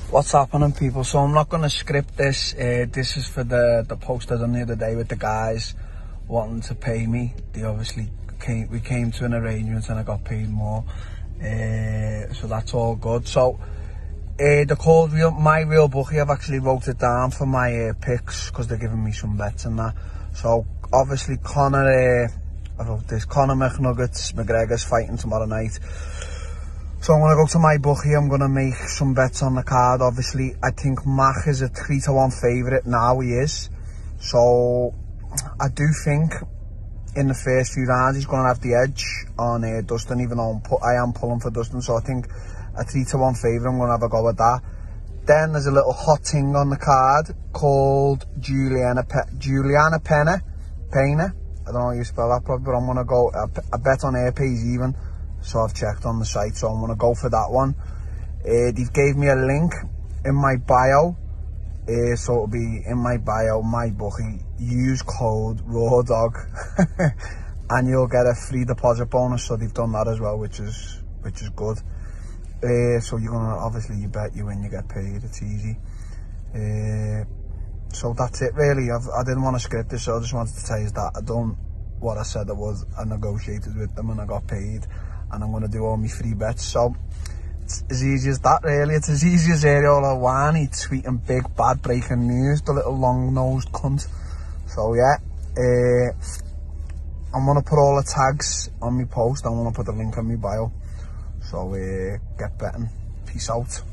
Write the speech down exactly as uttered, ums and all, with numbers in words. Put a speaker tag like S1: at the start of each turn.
S1: What's happening, people? So I'm not going to script this. Uh, this is for the the post I done the other day with the guys wanting to pay me. They obviously came, we came to an arrangement and I got paid more. Uh, so that's all good. So uh, they're called real, My Real Bookie. I've actually wrote it down for my uh, picks because they're giving me some bets and that. So obviously Conor, uh, I wrote this, Conor McNuggets, McGregor's fighting tomorrow night. So I'm going to go to my bookie, I'm going to make some bets on the card. Obviously, I think Mac is a three to one favourite now, he is. So I do think in the first few rounds he's going to have the edge on uh, Dustin, even though I'm pu I am pulling for Dustin. So I think a three to one favourite, I'm going to have a go at that. Then there's a little hot thing on the card called Juliana Pe Juliana Pena. Pena. I don't know how you spell that probably, but I'm going to go, a, a bet on her pays even. So I've checked on the site, so I'm going to go for that one. Uh, they gave me a link in my bio. Uh, so it'll be in my bio, my bookie. Use code RAWDOG and you'll get a free deposit bonus. So they've done that as well, which is which is good. Uh, so you're going to, obviously you bet you win, you get paid. It's easy. Uh, so that's it really. I've, I didn't want to script this, so I just wanted to tell you that I done what I said I was. I negotiated with them and I got paid. And I'm going to do all my free bets. So it's as easy as that really. It's as easy as Ariel Helwani tweeting big bad breaking news, the little long-nosed cunt. So yeah, uh, I'm going to put all the tags on my post. I'm going to put the link on my bio. So uh, get betting. Peace out.